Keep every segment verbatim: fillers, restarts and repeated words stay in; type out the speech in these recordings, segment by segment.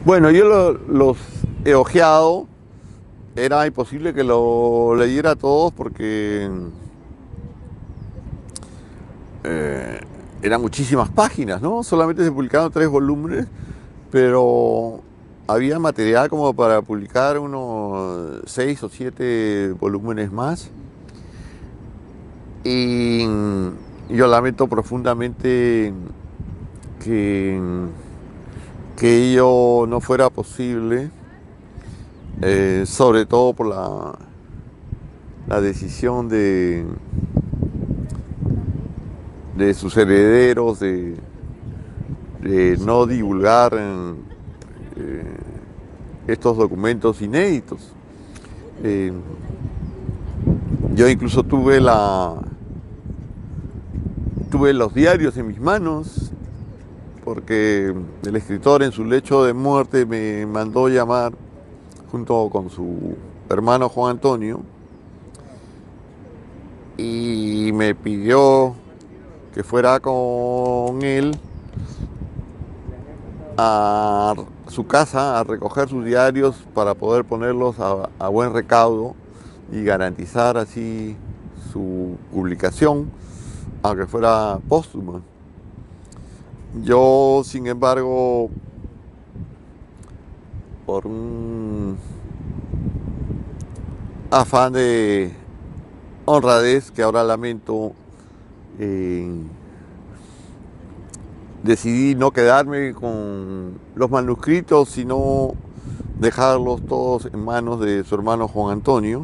Bueno, yo lo- los he hojeado, era imposible que lo leyera todos porque eh, eran muchísimas páginas, ¿no? Solamente se publicaron tres volúmenes, pero había material como para publicar unos seis o siete volúmenes más. Y yo lamento profundamente que, que ello no fuera posible, eh, sobre todo por la, la decisión de, de sus herederos de, de no divulgar en, eh, estos documentos inéditos. Eh, yo incluso tuve la tuve los diarios en mis manos porque el escritor en su lecho de muerte me mandó llamar junto con su hermano Juan Antonio y me pidió que fuera con él a su casa a recoger sus diarios para poder ponerlos a, a buen recaudo y garantizar así su publicación, aunque fuera póstuma. Yo, sin embargo, por un afán de honradez que ahora lamento, eh, decidí no quedarme con los manuscritos, sino dejarlos todos en manos de su hermano Juan Antonio,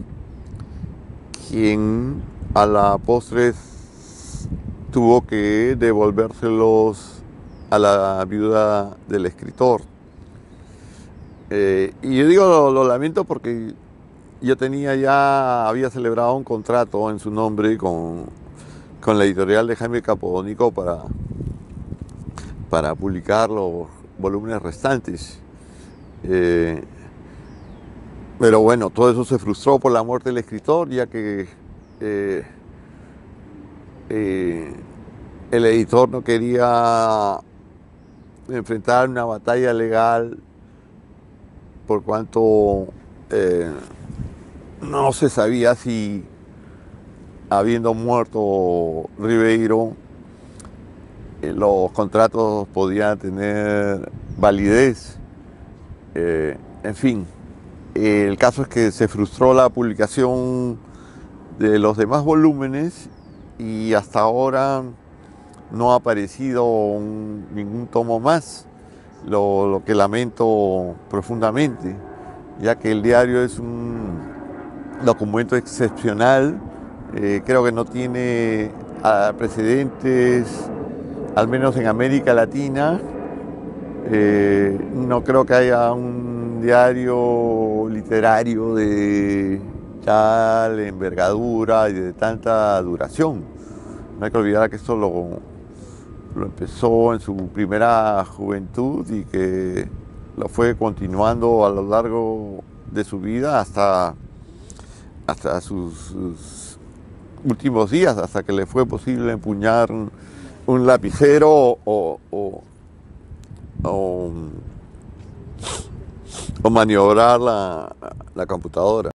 quien a la postre tuvo que devolvérselos a la viuda del escritor. Eh, y yo digo lo, lo lamento porque yo tenía ya, había celebrado un contrato en su nombre con, con la editorial de Jaime Capodónico para, para publicar los volúmenes restantes. Eh, pero bueno, todo eso se frustró por la muerte del escritor, ya que eh, eh, el editor no quería enfrentar una batalla legal por cuanto eh, no se sabía si, habiendo muerto Ribeiro, eh, los contratos podían tener validez. Eh, en fin, eh, el caso es que se frustró la publicación de los demás volúmenes y hasta ahora no ha aparecido un, ningún tomo más, lo, lo que lamento profundamente, ya que el diario es un documento excepcional, eh, creo que no tiene uh, precedentes, al menos en América Latina. Eh, no creo que haya un diario literario de tal envergadura y de tanta duración. No hay que olvidar que esto lo, lo empezó en su primera juventud y que lo fue continuando a lo largo de su vida hasta, hasta sus, sus últimos días, hasta que le fue posible empuñar un, un lapicero o, o, o, o maniobrar la, la computadora.